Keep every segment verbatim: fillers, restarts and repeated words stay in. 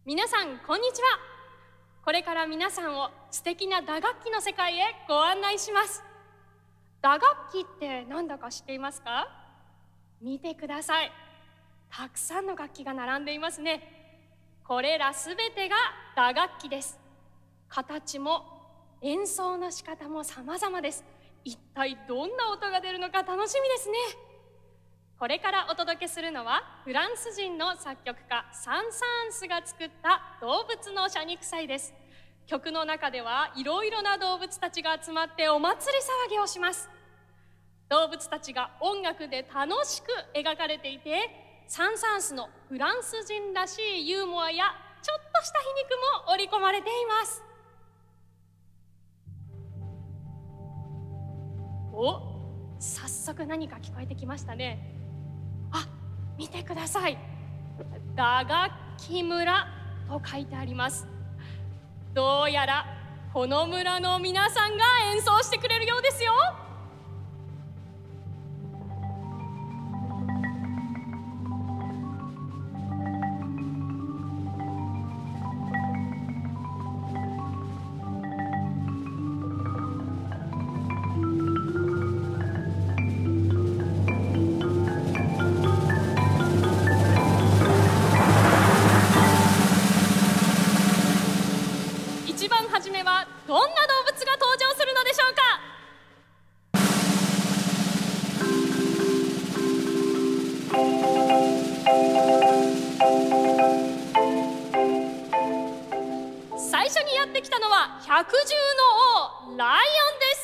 皆さんこんにちは。これから皆さんを素敵な打楽器の世界へご案内します。打楽器ってなんだか知っていますか？見てください。たくさんの楽器が並んでいますね。これらすべてが打楽器です。形も演奏の仕方も様々です。一体どんな音が出るのか楽しみですね。これからお届けするのはフランス人の作曲家サン・サーンスが作った動物の謝肉祭です。曲の中ではいろいろな動物たちが集まってお祭り騒ぎをします。動物たちが音楽で楽しく描かれていて、サン・サーンスのフランス人らしいユーモアやちょっとした皮肉も織り込まれています。お、早速何か聞こえてきましたね。あ、見てください。打楽器村と書いてあります。どうやらこの村の皆さんが演奏してくれるようですよ。一番初めはどんな動物が登場するのでしょうか。最初にやってきたのは百獣の王ライオンです。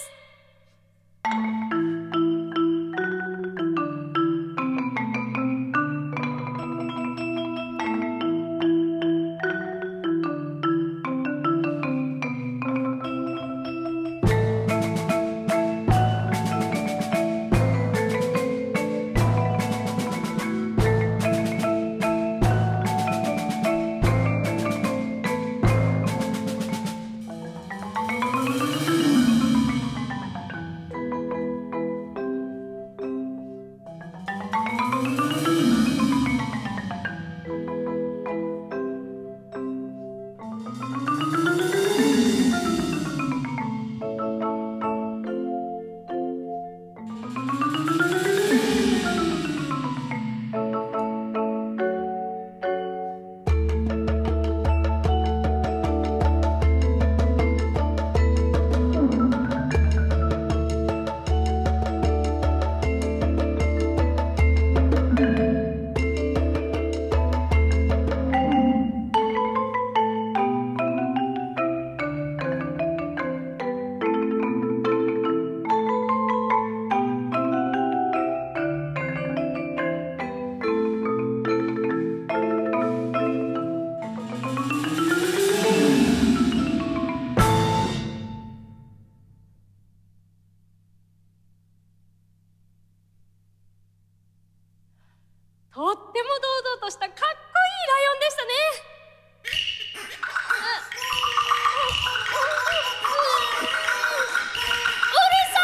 とっても堂々としたかっこいいライオンでしたね。うるさ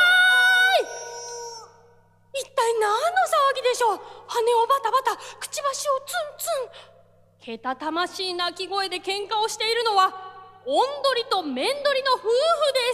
い！一体何の騒ぎでしょう。羽をバタバタ、くちばしをツンツン。けたたましい鳴き声で喧嘩をしているのはオンドリとメンドリの夫婦です。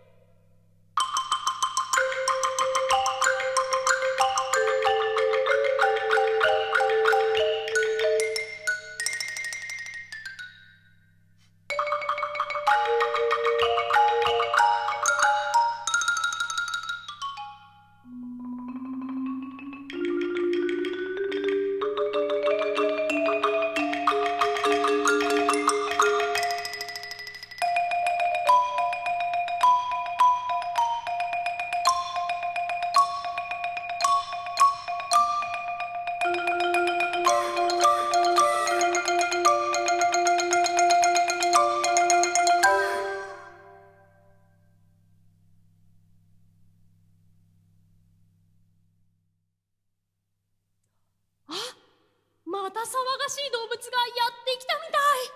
また騒がしい動物がやってきたみたい。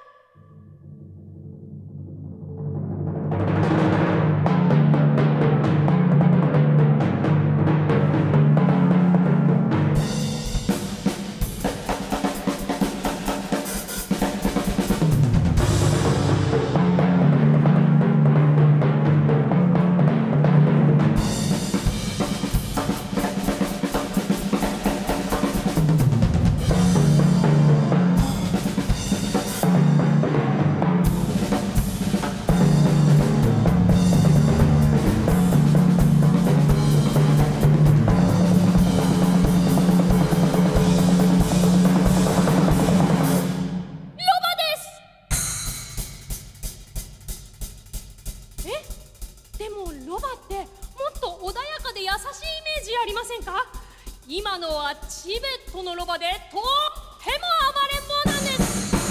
りませんか？今のはチベットのロバでとっても暴れん坊なんです。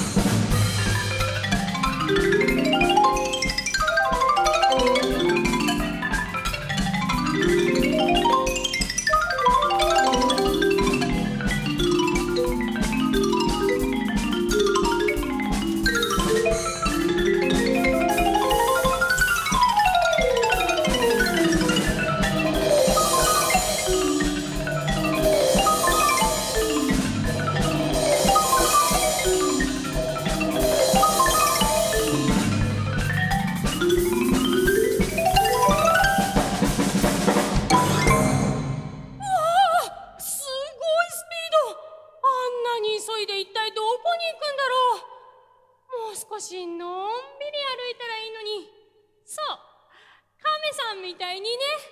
少しのんびり歩いたらいいのに。そう、亀さんみたいにね。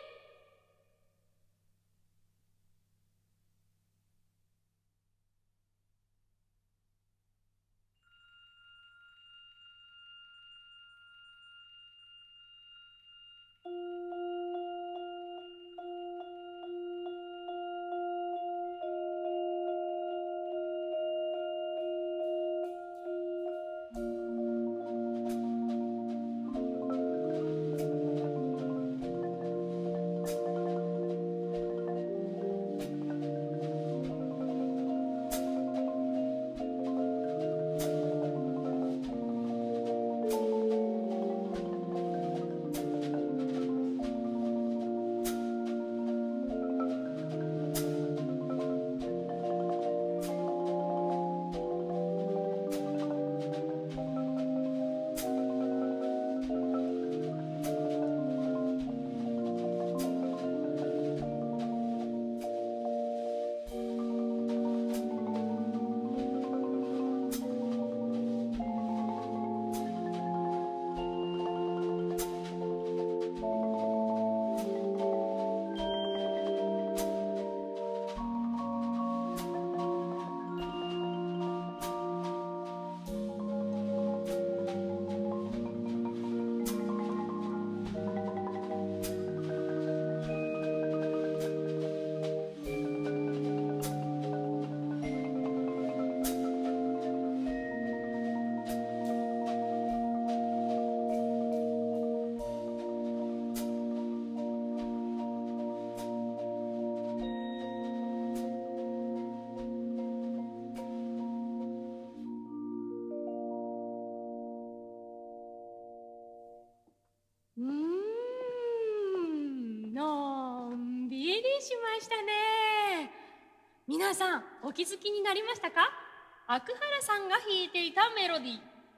しましたね。皆さんお気づきになりましたか？アクハラさんが弾いていたメロディー。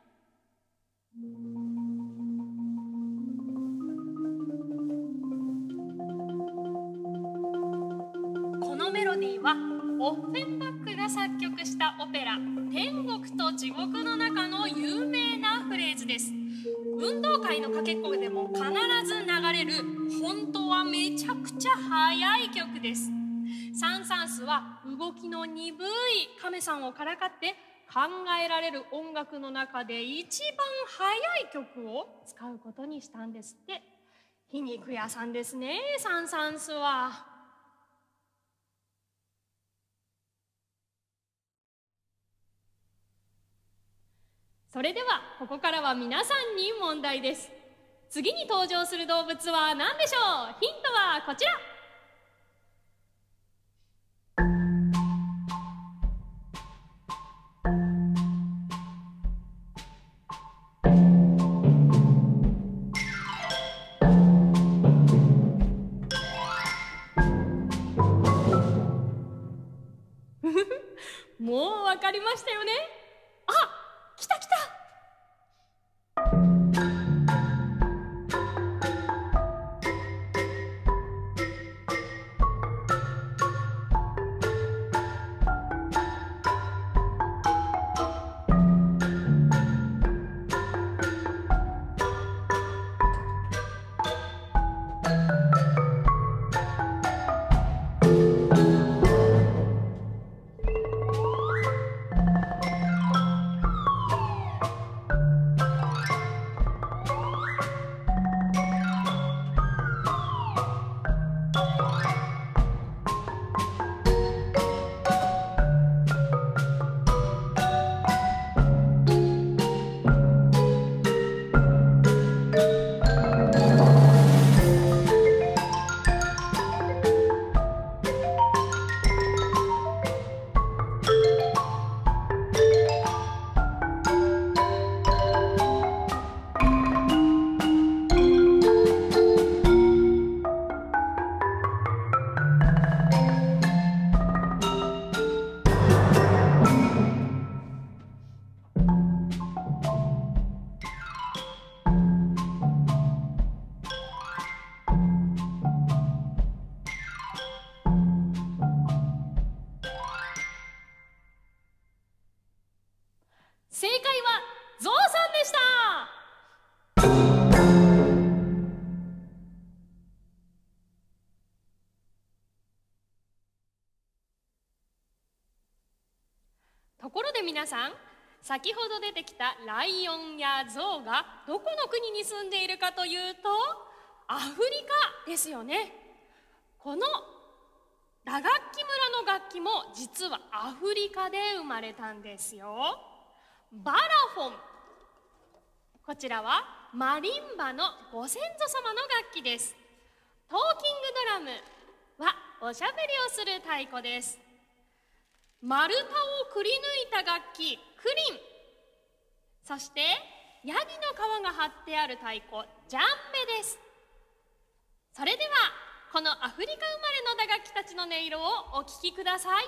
このメロディーはオッフェンバックが作曲したオペラ「天国と地獄」の中の有名なフレーズです。運動会のかけっこでも必ず流れる本当はめちゃくちゃ速い曲です。サン・サンスは動きの鈍い亀さんをからかって考えられる音楽の中で一番速い曲を使うことにしたんですって。皮肉屋さんですね、サン・サンスは。それではここからは皆さんに問題です。次に登場する動物は何でしょう？ヒントはこちら。もうわかりましたよね。あ、来た来た。 ところで皆さん、先ほど出てきたライオンやゾウがどこの国に住んでいるかというと、アフリカですよね。この打楽器村の楽器も実はアフリカで生まれたんですよ。バラフォン、こちらはマリンバのご先祖様の楽器です。トーキングドラムはおしゃべりをする太鼓です。丸太をくり抜いた楽器、クリン、そしてヤギの皮が張ってある太鼓、ジャンベです。それではこのアフリカ生まれの打楽器たちの音色をお聴きください。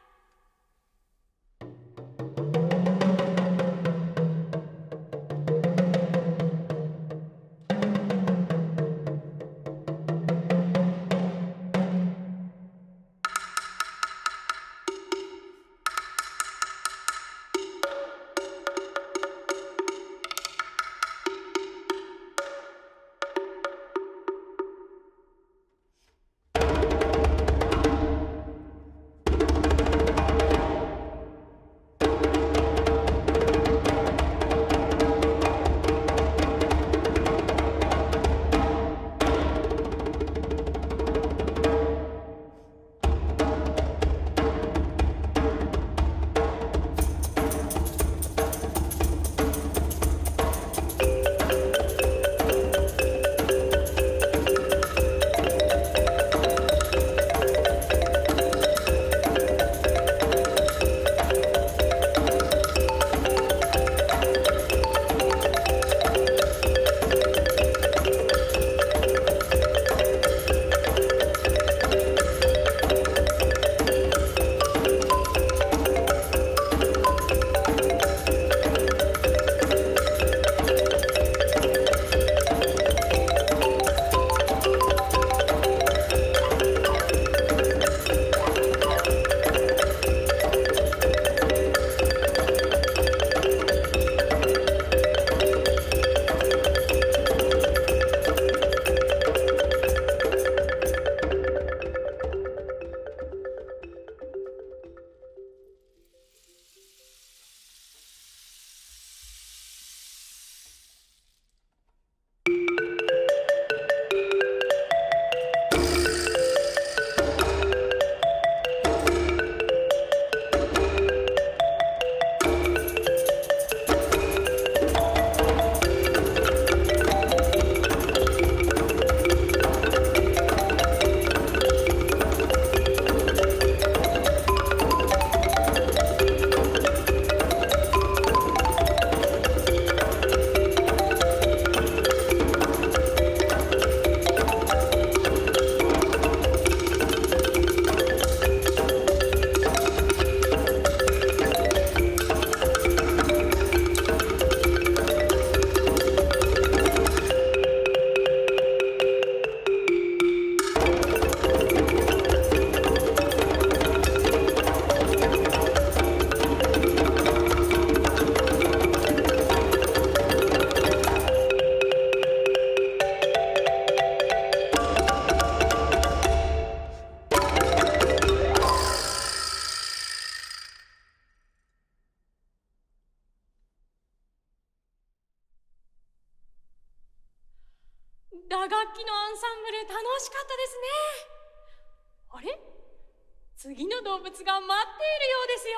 打楽器のアンサンブル楽しかったですね。あれ？次の動物が待っているようですよ。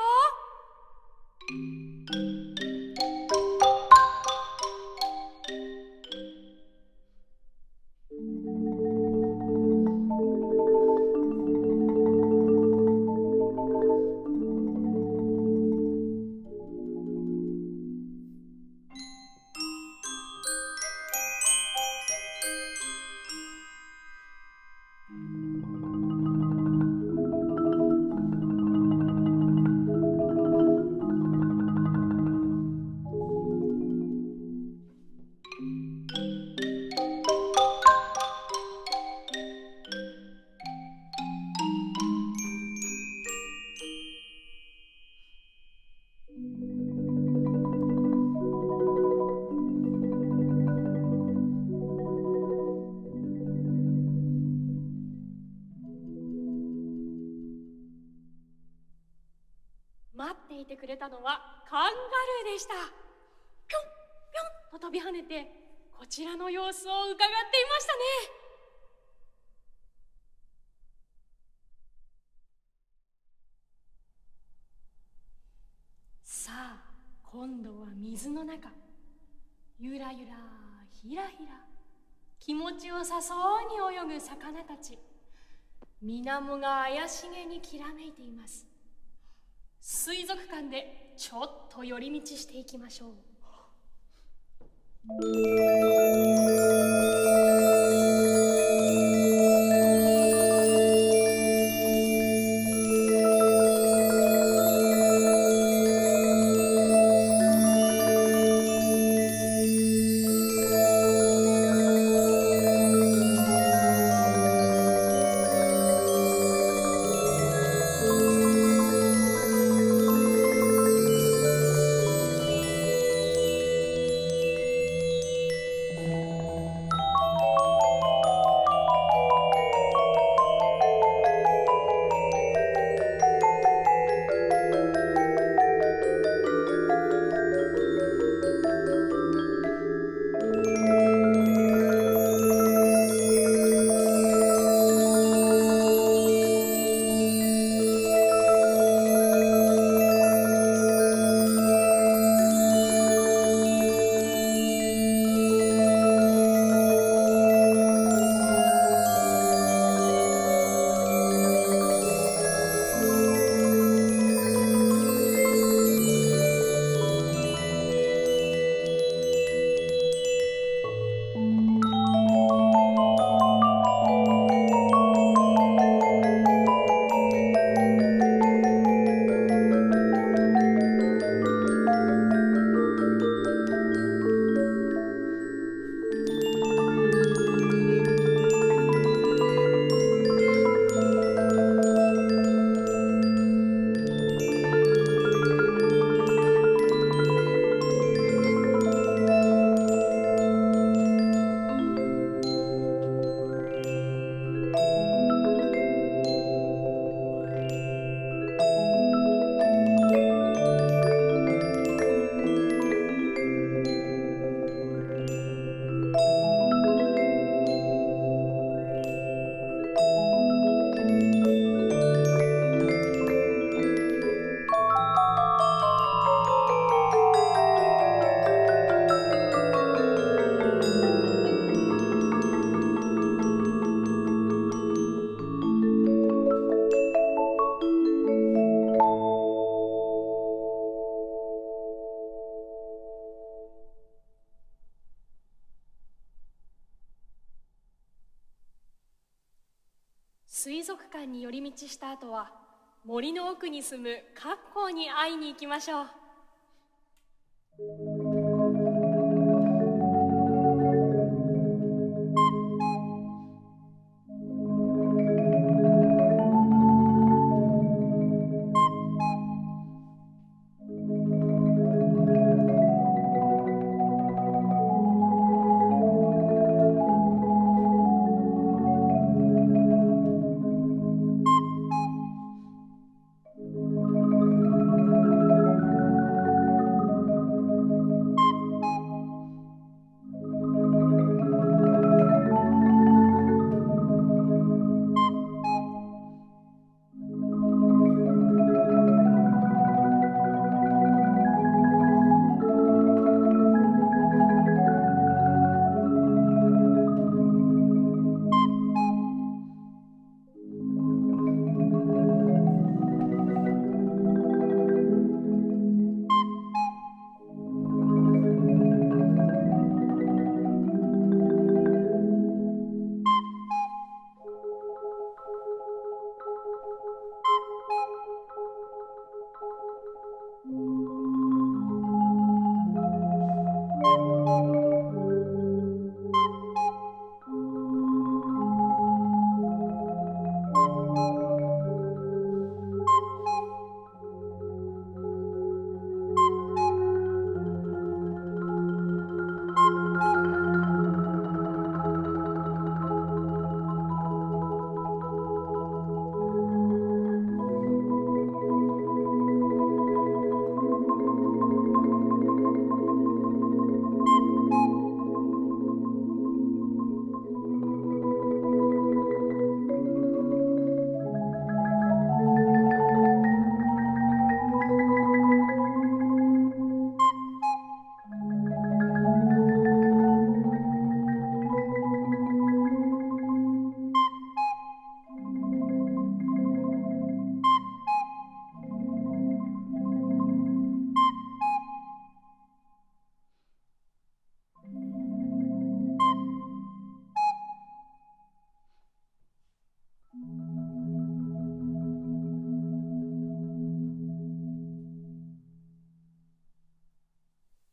てくれたのはカンガルーでした。ぴょんぴょんと飛び跳ねてこちらの様子を伺っていましたね。さあ今度は水の中、ゆらゆらひらひら気持ちよさそうに泳ぐ魚たち。水面が怪しげにきらめいています。水族館でちょっと寄り道していきましょう。水族館に寄り道した後は森の奥に住むカッコウに会いに行きましょう。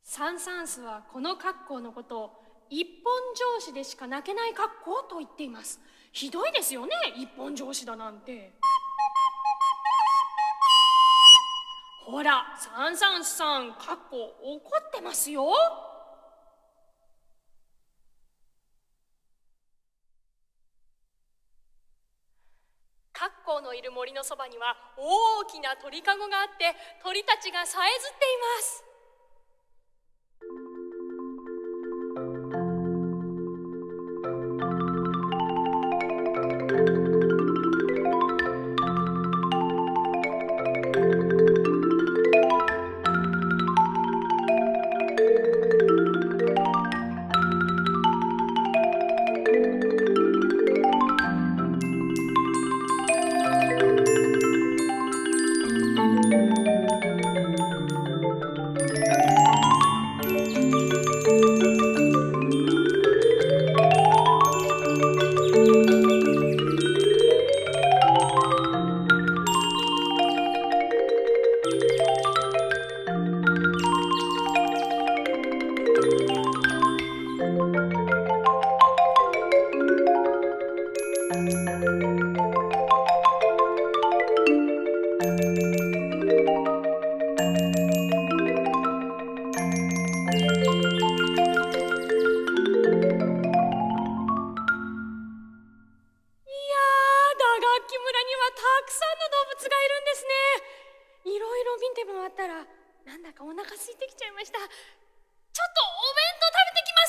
サン・サンスはこの格好のことを一本上司でしか泣けない格好と言っています。ひどいですよね、一本上司だなんて。ほら、サン・サンスさん、格好怒ってますよ。カッコウのいる森のそばには大きな鳥かごがあって、鳥たちがさえずっています。なんだかお腹空いてきちゃいました。ちょっとお弁当食べてきます。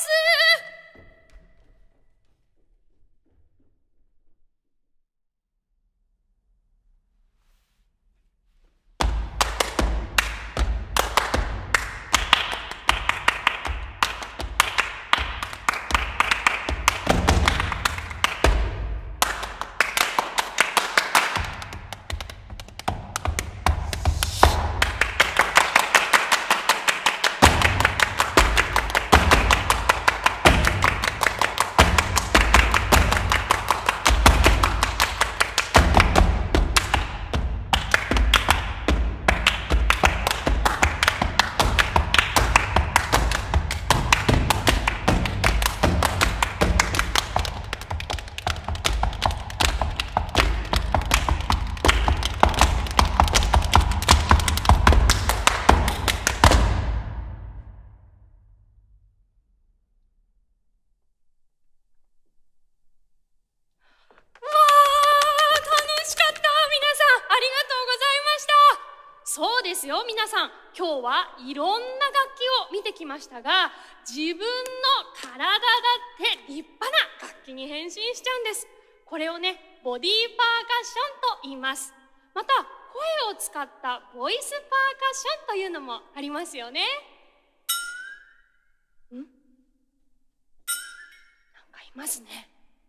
そうですよ、皆さん、今日はいろんな楽器を見てきましたが、自分の体だって立派な楽器に変身しちゃうんです。これをね、ボディーパーカッションと言います。また、声を使ったボイスパーカッションというのもありますよね。ん？なんかいますね。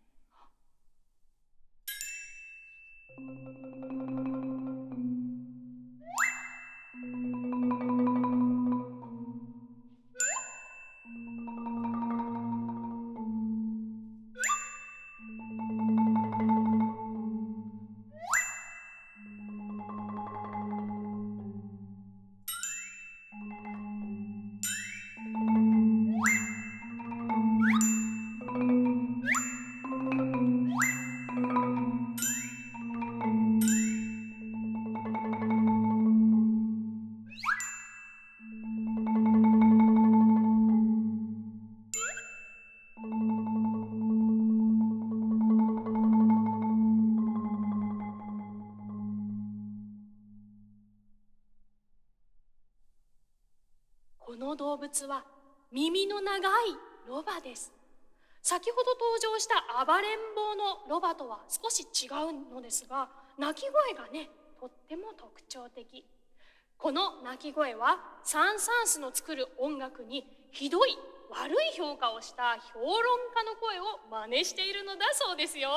この動物は耳の長いロバです。先ほど登場した暴れん坊のロバとは少し違うのですが、鳴き声がね、とっても特徴的。この鳴き声はサン・サンスの作る音楽にひどい悪い評価をした評論家の声を真似しているのだそうですよ。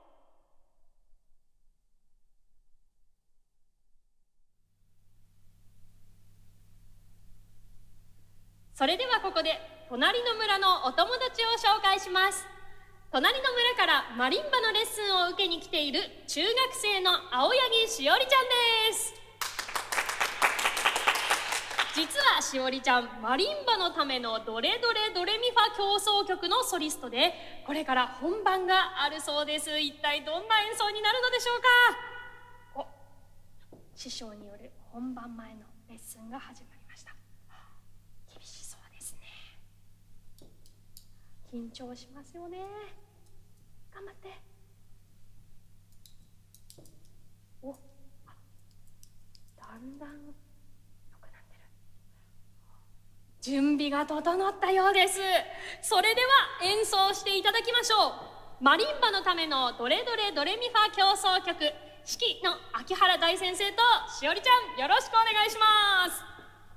それではここで隣の村のお友達を紹介します。隣の村からマリンバのレッスンを受けに来ている中学生の青柳しおりちゃんです。 実はしおりちゃん、マリンバのためのドレドレドレミファ協奏曲のソリストで、これから本番があるそうです。一体どんな演奏になるのでしょうか。お、師匠による本番前のレッスンが始まりました。厳しそうですね。緊張しますよね。頑張って。お、だんだん準備が整ったようです。それでは演奏していただきましょう。マリンバのためのドレドレドレミファ協奏曲、指揮の秋原大先生としおりちゃん、よろしくお願いします。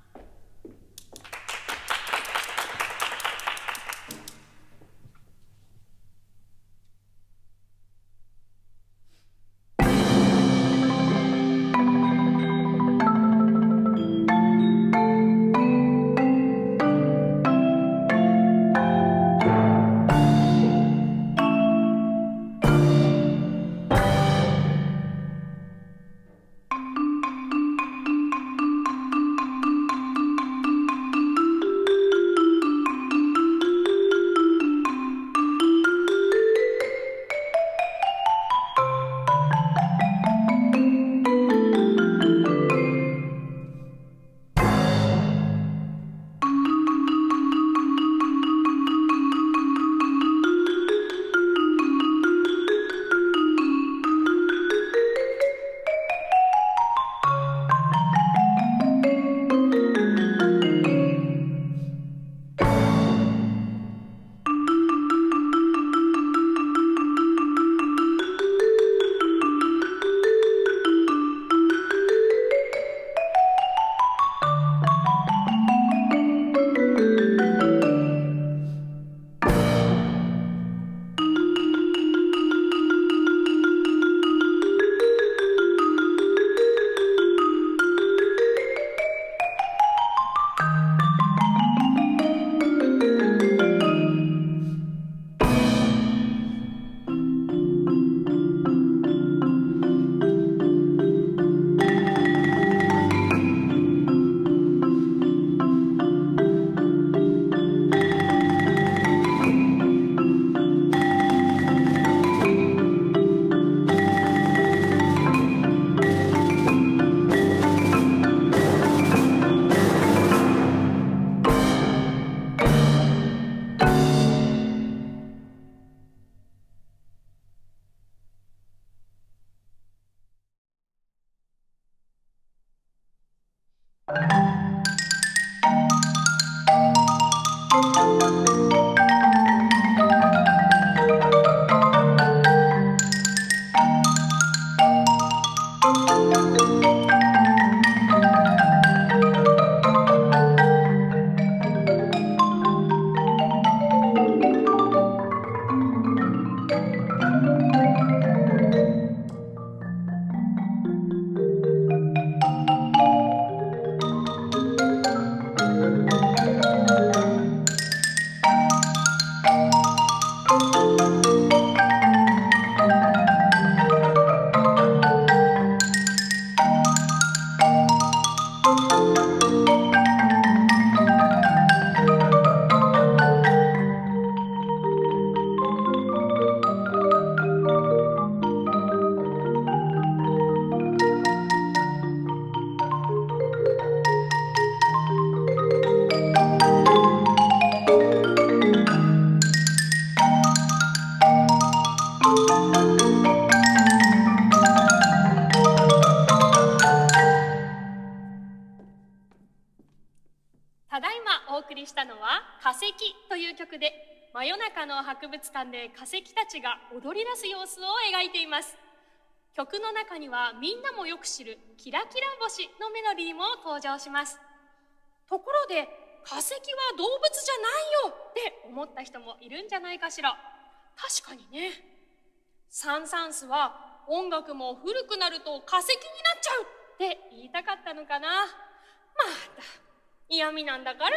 化石という曲で、真夜中の博物館で化石たちが踊り出す様子を描いています。曲の中にはみんなもよく知るキラキラ星のメロディーも登場します。ところで、化石は動物じゃないよって思った人もいるんじゃないかしら。確かにね。サン・サンスは音楽も古くなると化石になっちゃうって言いたかったのかな。また嫌味なんだから。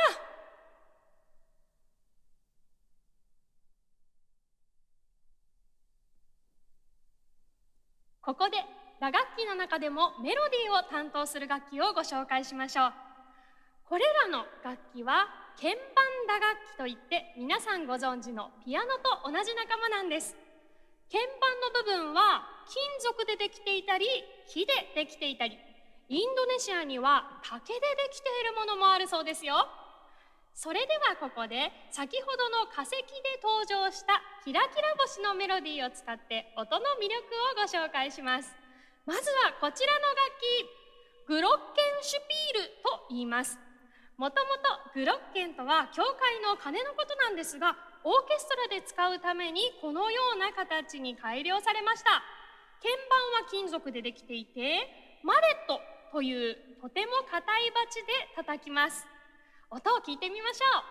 ここで打楽器の中でもメロディーを担当する楽器をご紹介しましょう。 これらの楽器は鍵盤打楽器といって、皆さんご存知のピアノと同じ仲間なんです。鍵盤の部分は金属でできていたり、木でできていたり、インドネシアには竹でできているものもあるそうですよ。それではここで先ほどの化石で登場したキラキラ星のメロディーを使って音の魅力をご紹介します。まずはこちらの楽器、グロッケンシュピールと言います。もともとグロッケンとは教会の鐘のことなんですが、オーケストラで使うためにこのような形に改良されました。鍵盤は金属でできていて、マレットというとても硬いバチで叩きます。音を聞いてみましょう。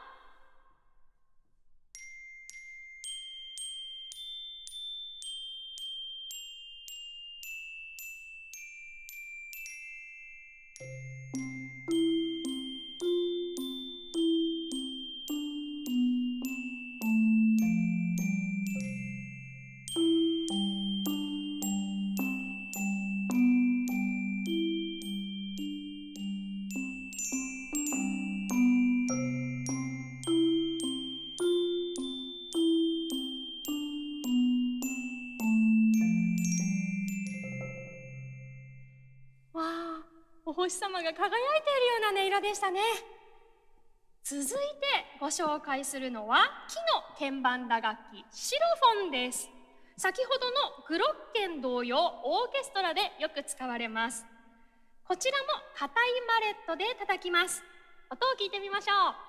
お星様が輝いているような音色でしたね。続いてご紹介するのは木の鍵盤打楽器、シロフォンです。先ほどのグロッケン同様、オーケストラでよく使われます。こちらも硬いマレットで叩きます。音を聞いてみましょう。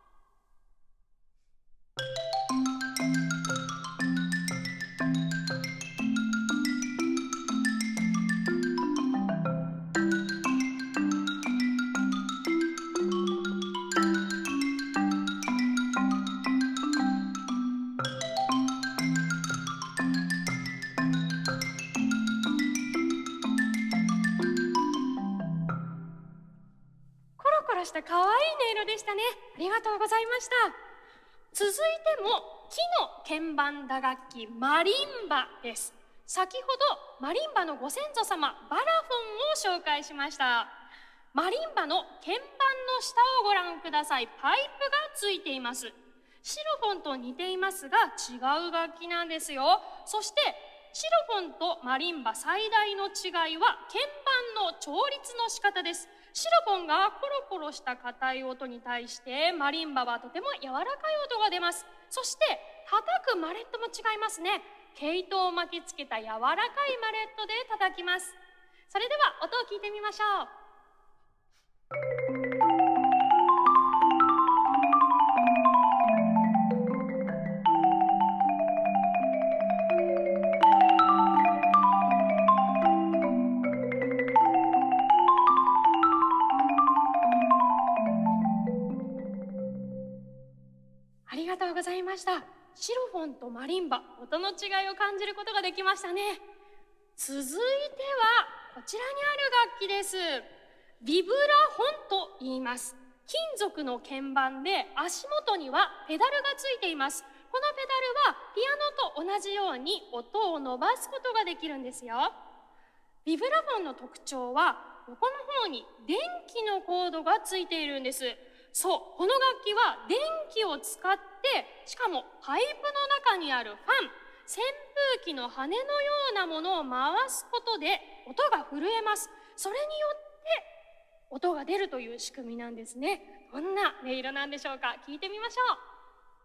コロコロした可愛い音色でしたね。ありがとうございました。続いても木の鍵盤打楽器、マリンバです。先ほどマリンバのご先祖様バラフォンを紹介しました。マリンバの鍵盤の下をご覧ください。パイプがついています。シロフォンと似ていますが違う楽器なんですよ。そしてシロフォンとマリンバ最大の違いは鍵盤の調律の仕方です。シロフォンがコロコロした硬い音に対してマリンバはとても柔らかい音が出ます。そして叩くマレットも違いますね。毛糸を巻きつけた柔らかいマレットで叩きます。それでは音を聞いてみましょう。ありがとうございました。シロフォンとマリンバ、音の違いを感じることができましたね。続いてはこちらにある楽器です。ビブラフォンと言います。金属の鍵盤で足元にはペダルがついています。このペダルはピアノと同じように音を伸ばすことができるんですよ。ビブラフォンの特徴は横の方に電気のコードがついているんです。そう、この楽器は電気を使って、しかもパイプの中にあるファン、扇風機の羽のようなものを回すことで音が震えます。それによって音が出るという仕組みなんですね。どんな音色なんでしょうか。聞いてみましょう。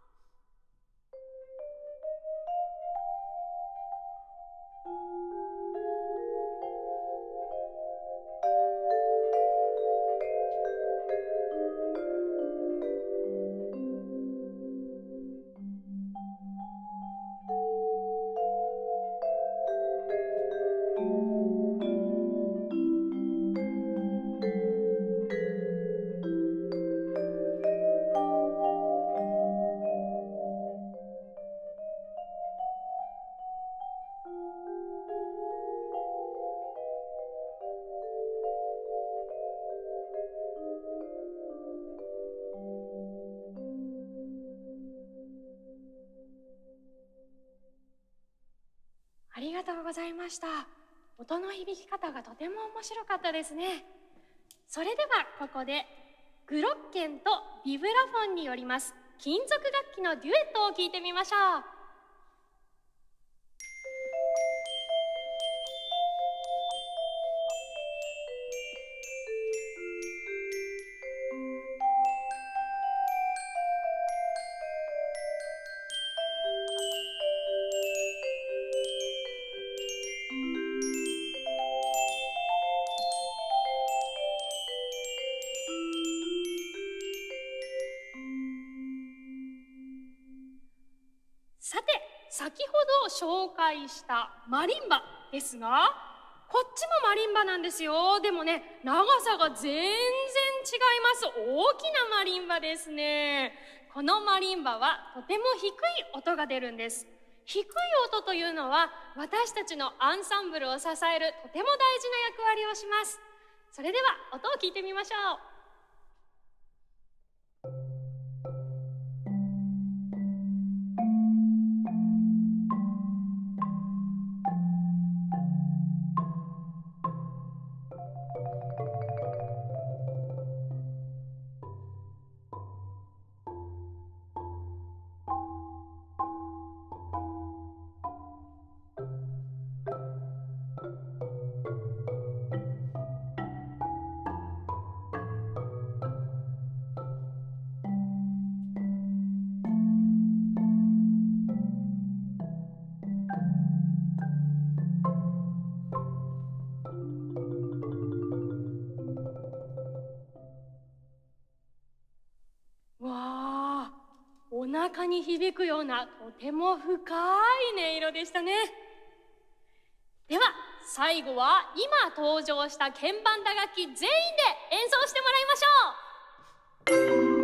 ありがとうございました。音の響き方がとても面白かったですね。それではここでグロッケンとビブラフォンによります金属楽器のデュエットを聴いてみましょう。さて、先ほど紹介したマリンバですが、こっちもマリンバなんですよ。でもね、長さが全然違います。大きなマリンバですね。このマリンバはとても低い音が出るんです。低い音というのは私たちのアンサンブルを支えるとても大事な役割をします。それでは音を聞いてみましょう。わあ、お腹に響くようなとても深い音色でしたね。では最後は今登場した鍵盤打楽器全員で演奏してもらいましょう。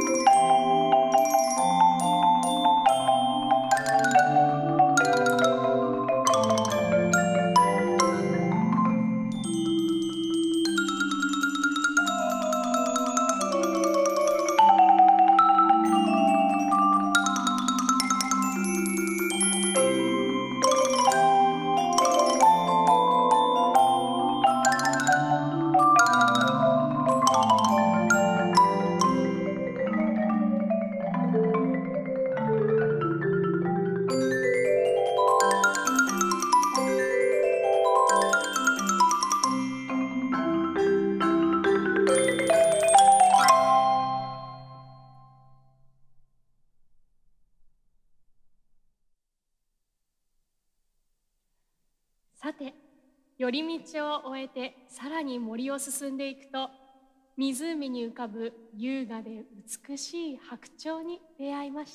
さて、寄り道を終えてさらに森を進んでいくと、湖に浮かぶ優雅で美しい白鳥に出会いました。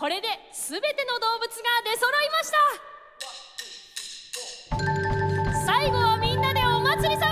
これで全ての動物が出揃いました。最後はみんなでお祭りさん